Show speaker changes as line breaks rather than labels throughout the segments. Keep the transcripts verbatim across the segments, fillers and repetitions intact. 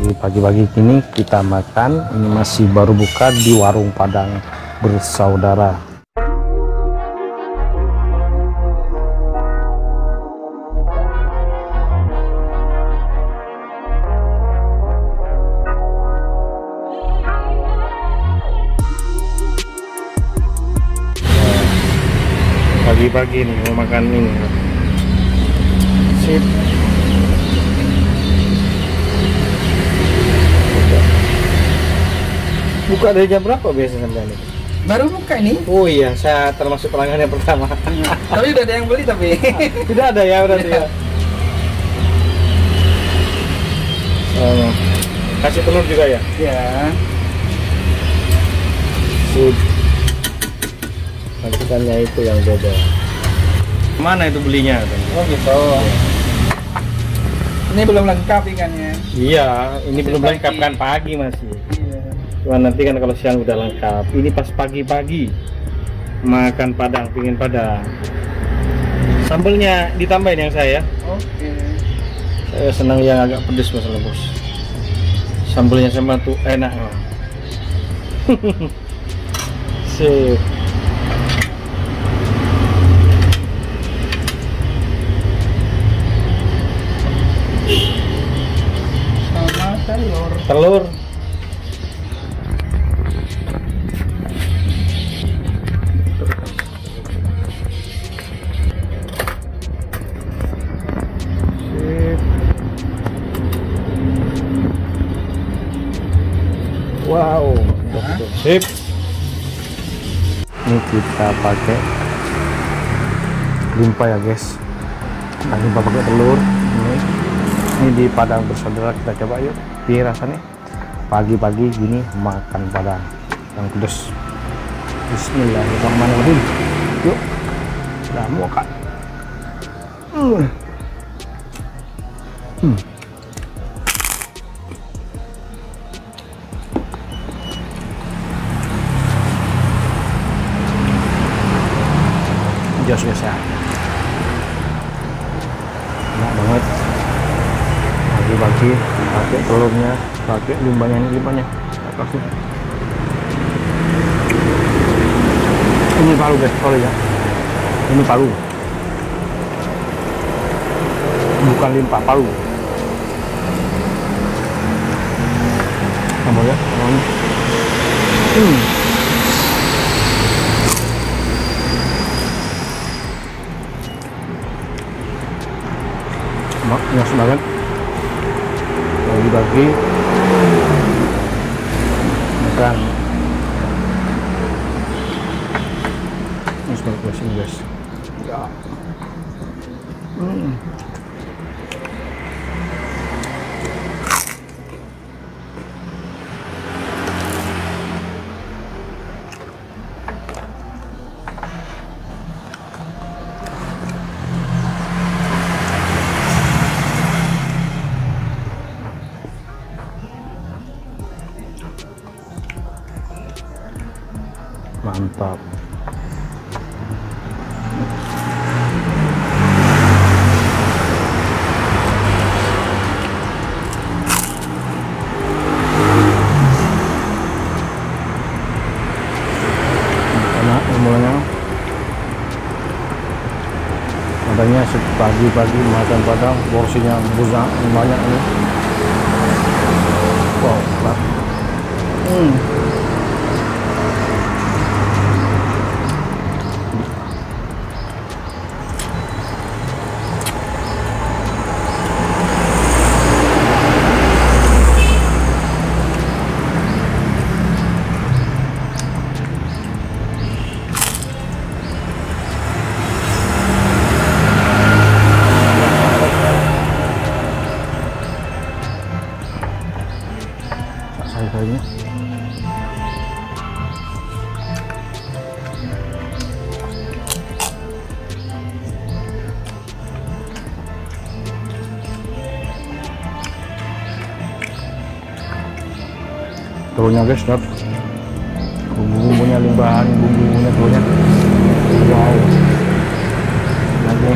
Jadi pagi-pagi ini kita makan, ini masih baru buka di warung Padang Bersaudara. Pagi-pagi nih mau makan ini. Sip. Buka dari jam berapa biasanya sampai ini?
Baru buka ini.
Oh iya, saya termasuk pelanggan yang pertama.
Tapi udah ada yang beli tapi.
Tidak ada ya berarti ya. Oh, kasih telur juga ya?
Ya.
Sip. Maksudnya itu yang beda. Mana itu belinya?
Oh gitu. Ini belum lengkap ikannya.
Iya, ini
Masih
belum
pagi.
lengkap kan pagi masih.
Iya.
Cuma nanti kan kalau siang udah lengkap. Ini pas pagi-pagi makan Padang, pingin Padang. Sambelnya ditambahin yang saya.
Oke.
Saya senang yang agak pedes masalah bos. Sambelnya sama tuh enak. Sip.
Sama telur.
Telur. Sip. Wow, betul. Sip. Ini kita pakai limpa ya guys. Nah, limpa pakai telur. Ini, ini di Padang Bersaudara, kita coba yuk. Piye rasanya? Pagi-pagi gini makan Padang yang pedas. Bismillahirrahmanirrahim. Yuk, sudah mau kan? Hmm. Hmm. Jos guys ya, enak banget. Pagi-pagi pakai telurnya, pakai limbahnya, ini limbahnya kasih. Ini paru guys, sorry ya, ini paru, bukan limpa, paru. Kamu ya, hmm. Enak banget. Bagi-bagi makan. Ini sebenarnya guys. Ya. Hmm. Mantap. Enak mulanya. Katanya pagi-pagi makan Padang porsinya besar banyak ini. Wow, enak. Hmm. Sayur-sayurnya. Telurnya guys, lihat bumbu-bumbunya, limbahan bumbu-bumbunya, telurnya. Wow, lagi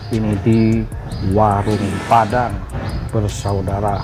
ini di Warung Padang Bersaudara.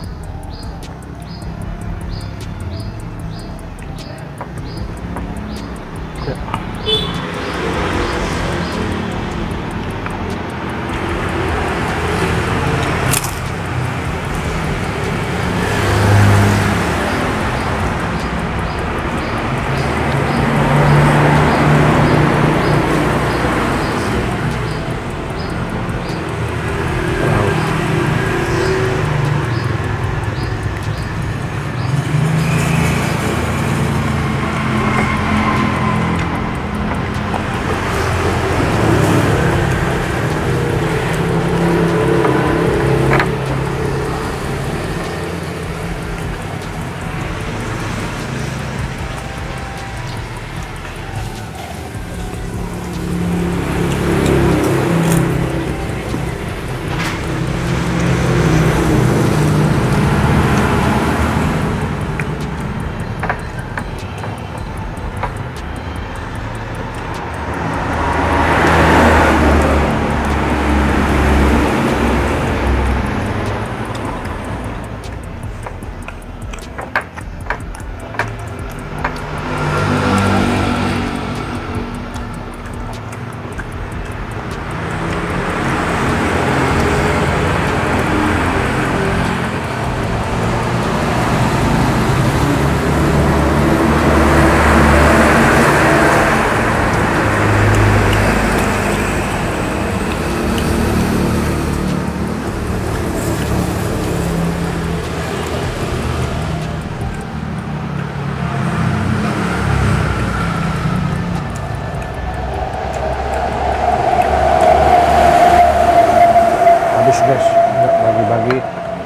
Guys, bagi-bagi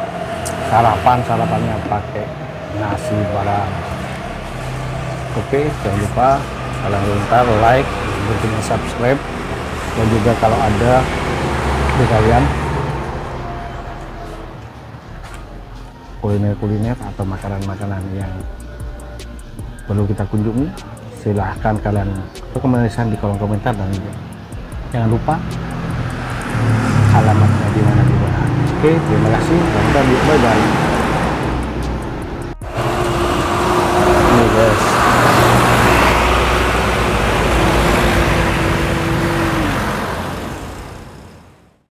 sarapan sarapannya pakai nasi padang. Oke, jangan lupa kalian bentar like, berikutnya subscribe, dan juga kalau ada di kalian kuliner-kuliner atau makanan-makanan yang perlu kita kunjungi, silahkan kalian rekomendasikan di kolom komentar, dan jangan lupa alamatnya di mana di mana. Oke, terima kasih. Bye bye.